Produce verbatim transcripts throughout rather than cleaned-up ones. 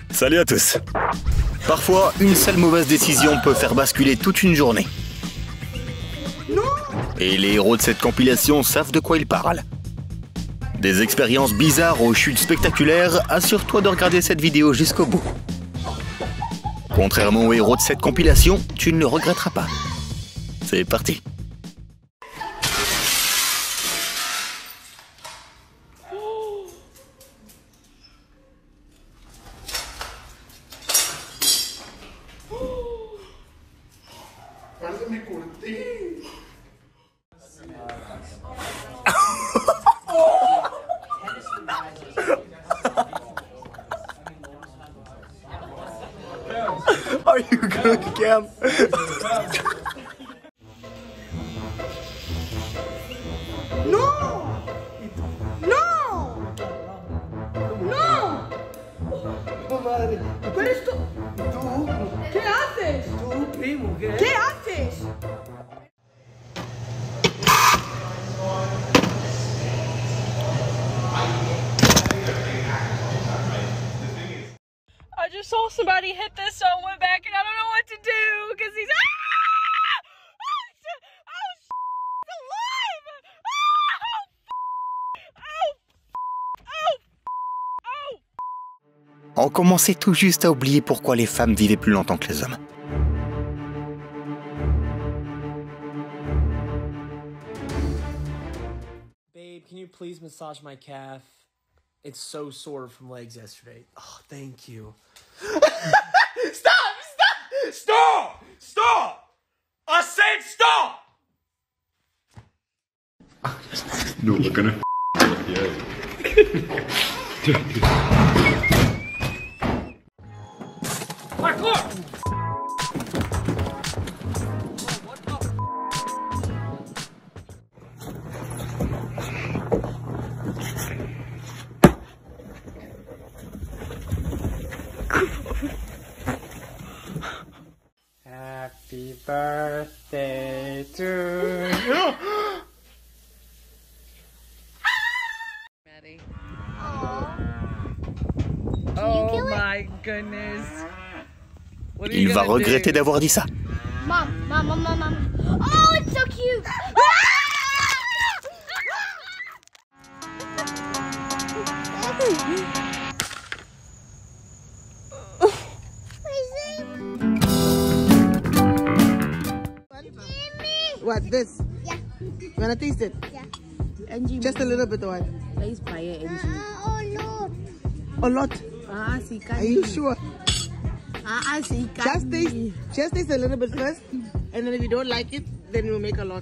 Salut à tous. Parfois, une seule mauvaise décision peut faire basculer toute une journée. Et les héros de cette compilation savent de quoi ils parlent. Des expériences bizarres aux chutes spectaculaires, assure-toi de regarder cette vidéo jusqu'au bout. Contrairement aux héros de cette compilation, tu ne le regretteras pas. C'est parti. Are you good, Cam? No! No! No! Oh, madre. ¿Pero esto? ¿Tú? ¿Qué haces? ¿Tú, primo? ¿Qué? ¿Qué haces? I just saw somebody hit this, so I went back and I don't know what to do because he's. Ah! Oh, shit! Oh, shit! It's alive! Ah! Oh, oh, oh, oh. On commençait tout juste à oublier pourquoi les femmes vivaient plus longtemps que les hommes. Babe, can you please massage my calf? It's so sore from legs yesterday. Oh, thank you. Stop! Stop! Stop! Stop! I said stop! No, we're gonna yeah. Parkour! Happy birthday to you. Maddie. Can Oh you do it? my goodness. What are you Il va gonna regretter do? d'avoir dit ça. Mom, mom, mom, mom, mom. Oh, it's so cute. What, this? Yeah. You wanna taste it? Yeah. Angie, just a little bit, what? Please buy it, Angie. Oh, no. A lot. Ah, si Are you sure? Ah, ah, si Just taste, just taste a little bit first, and then if you don't like it, then we'll make a lot.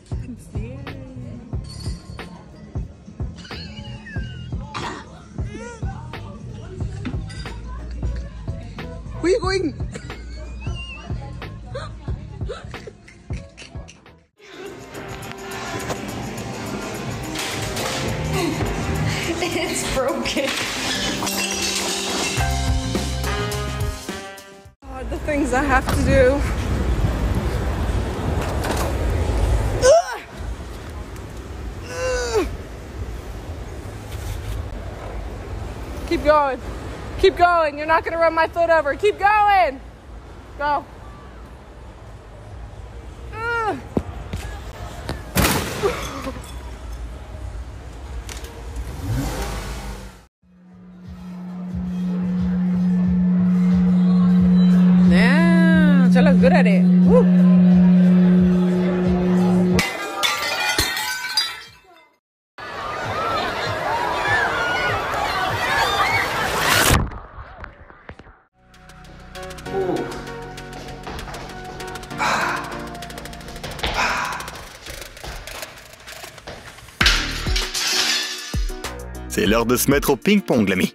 Where are you going? It's broken. Oh, the things I have to do. Ugh. Ugh. Keep going. Keep going. You're not going to run my foot over. Keep going. Go. Ugh. Yeah, you look good at it. Woo. C'est l'heure de se mettre au ping-pong, l'ami.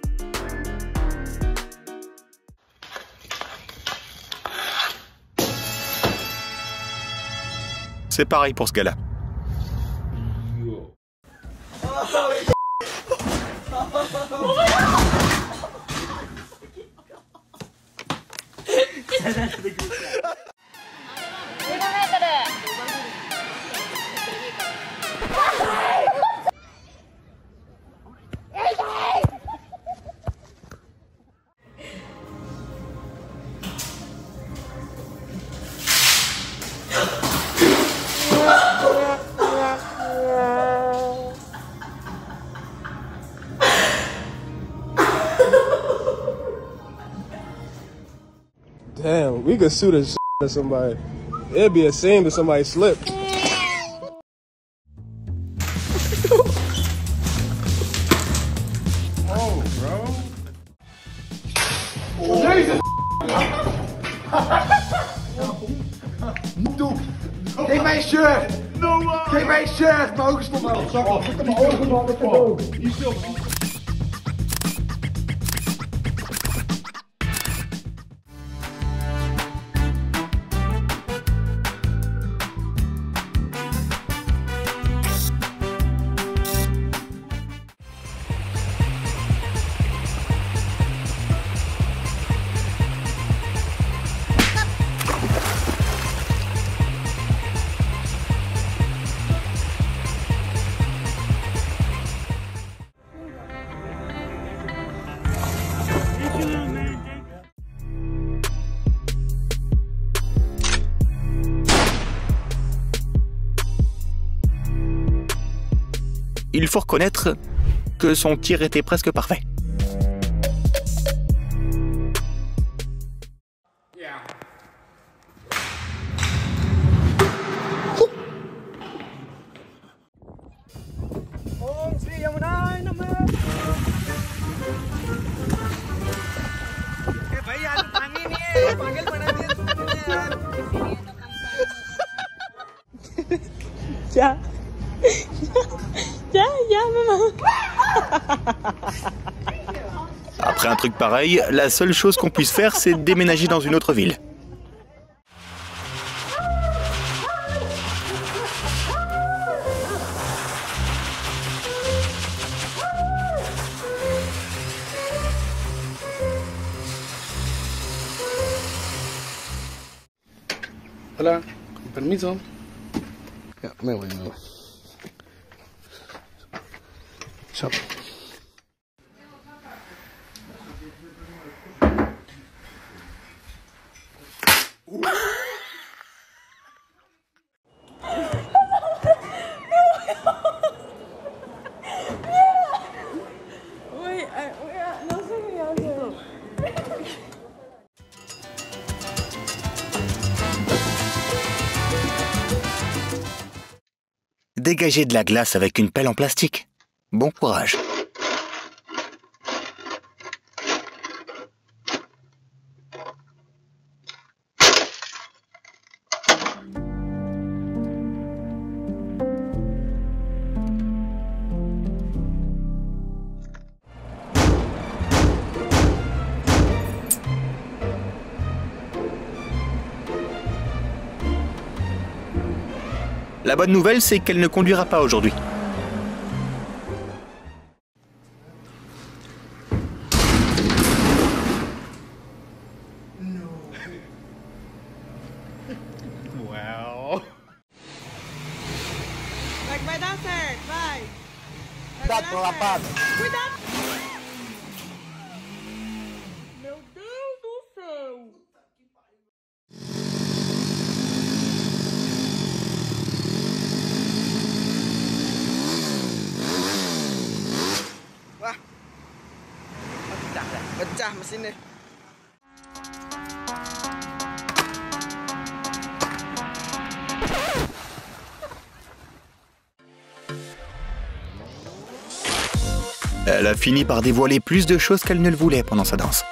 C'est pareil pour ce gars-là. Damn, we could sue the shit out of somebody. It'd be a shame if somebody slipped. Oh, bro. Jesus! Geef mij een shirt! Geef mij een shirt! Mijn ogen stonden al. Zak mijn ogen van de boom. Hier stil. Il faut reconnaître que son tir était presque parfait. Ya. Ya, ya, maman. Après un truc pareil, la seule chose qu'on puisse faire, c'est déménager dans une autre ville. Hola, con permiso. Ya, me voy, me voy. Chao. Dégager de la glace avec une pelle en plastique. Bon courage. La bonne nouvelle, c'est qu'elle ne conduira pas aujourd'hui. Wow. Like my dancer, vai. Cuidado com a lapada. Cuidado. Meu Deus do céu. Wah. Pecah dah. Pecah mesinnya. Elle a fini par dévoiler plus de choses qu'elle ne le voulait pendant sa danse.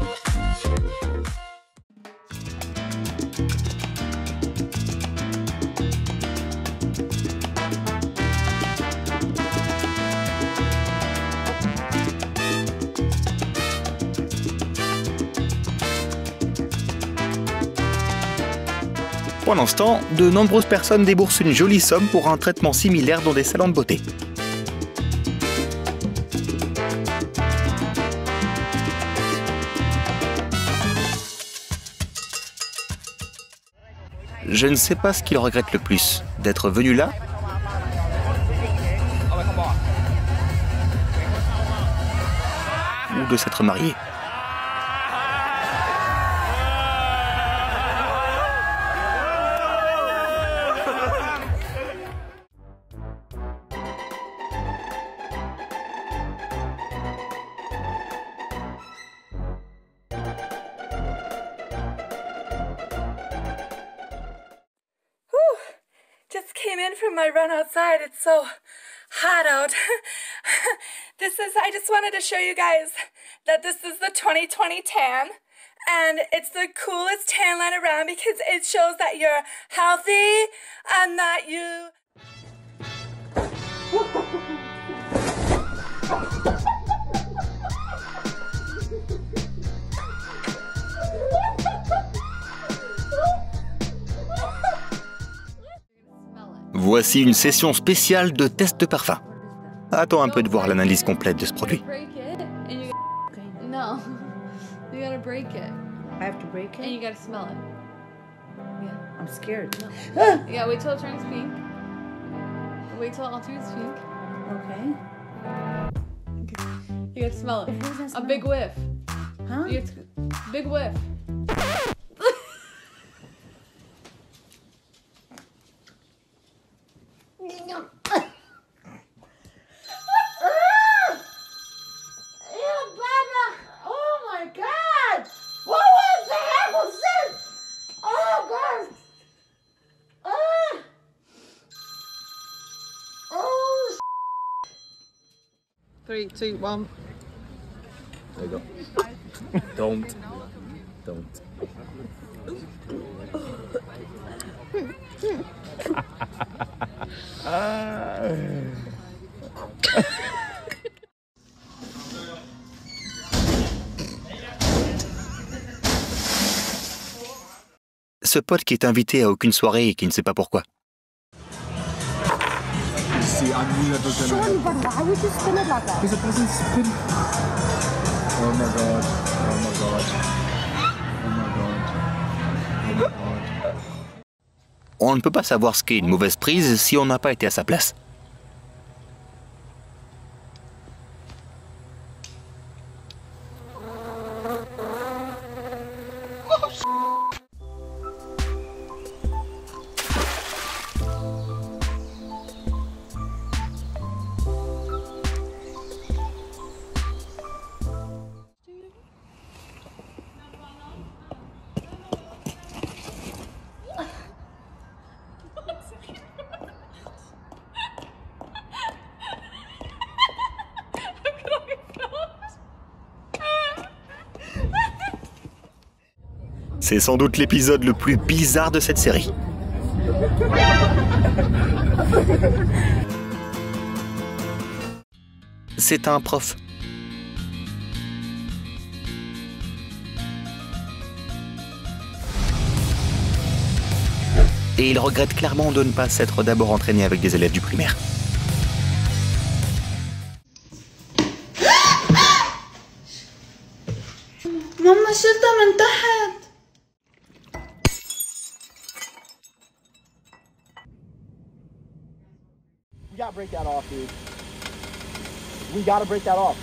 Pendant ce temps, de nombreuses personnes déboursent une jolie somme pour un traitement similaire dans des salons de beauté. Je ne sais pas ce qu'il regrette le plus, d'être venu là ou de s'être marié. in from my run outside. It's so hot out. This is, I just wanted to show you guys that this is the twenty twenty tan. And it's the coolest tan line around because it shows that you're healthy and that you... Voici une session spéciale de test de parfum. Attends un peu de voir l'analyse complète de ce produit. No, you gotta break it. I have to break And it. you gotta smell it. Yeah. I'm scared. No. You gotta wait till it turns pink. Wait till it all turns pink. Okay. You gotta smell it. What does that A smell? big whiff. Huh? You have to, big whiff. Oh my God! What was the heck was this? Oh God! Ah! Oh! Three, two, one. There you go. Don't. Don't. Ce pote qui est invité à aucune soirée et qui ne sait pas pourquoi. See, I knew that was gonna happen. But why would you spin it like that? Because it doesn't spin. Oh my god. Oh my god. Oh my god. Oh my god. On ne peut pas savoir ce qu'est une mauvaise prise si on n'a pas été à sa place. C'est sans doute l'épisode le plus bizarre de cette série. C'est un prof. Et il regrette clairement de ne pas s'être d'abord entraîné avec des élèves du primaire. ماما شلتها من تحت. We gotta break that off, dude. We gotta break that off.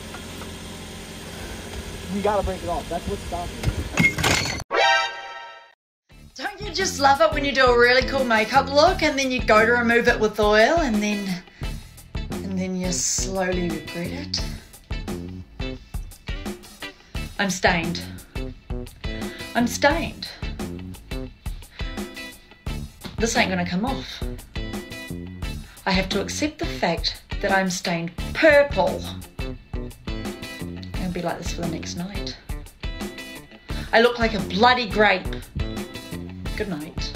We gotta break it off. That's what's stopping. Don't you just love it when you do a really cool makeup look and then you go to remove it with oil and then and then you slowly regret it? I'm stained. I'm stained. This ain't gonna come off. I have to accept the fact that I'm stained purple. I'll be like this for the next night. I look like a bloody grape. Good night.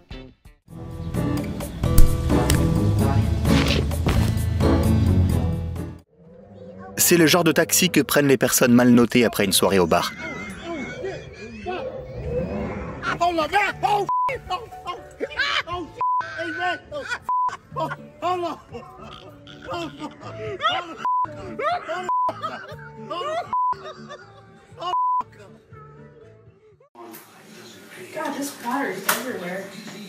C'est le genre de taxi que prennent les personnes mal notées après une soirée au bar. God, this water is everywhere.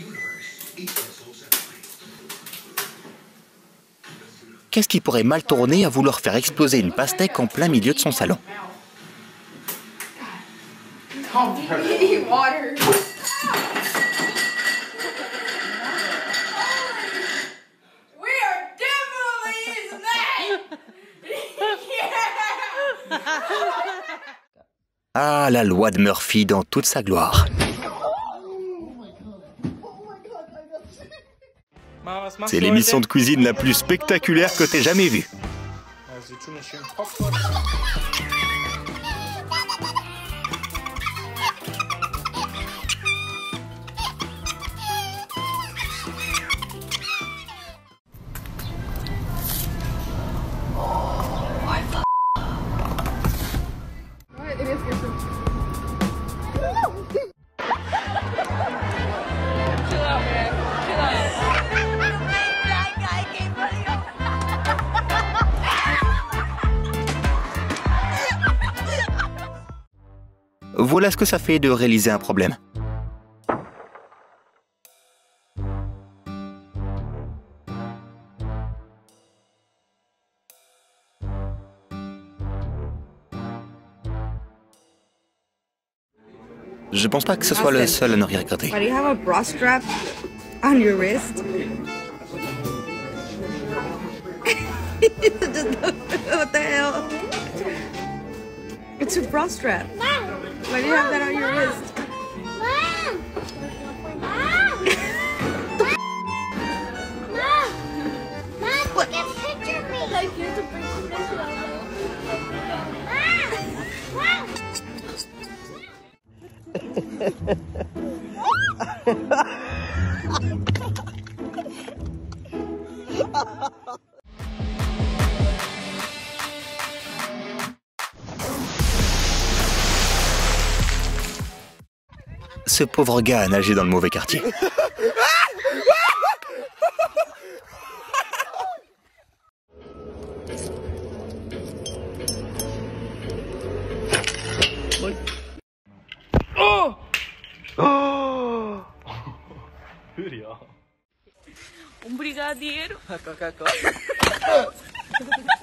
Qu'est-ce qui pourrait mal tourner à vouloir faire exploser une pastèque en plein milieu de son salon? Eat water. We are definitely using that. Ah, la loi de Murphy dans toute sa gloire. C'est l'émission de cuisine la plus spectaculaire que t'aies jamais vue. Voilà ce que ça fait de réaliser un problème. Je pense pas que ce soit le seul à ne rien regretter. Why do you have a bra strap on your wrist? What the hell? It's a bra strap. Why do you have that on your wrist? Mom! Mom! Mom! Mom, take a picture of me! Like you to bring some pictures of me. Mom! Ce pauvre gars a nagé dans le mauvais quartier. Oh! Oh! Um brigadeiro.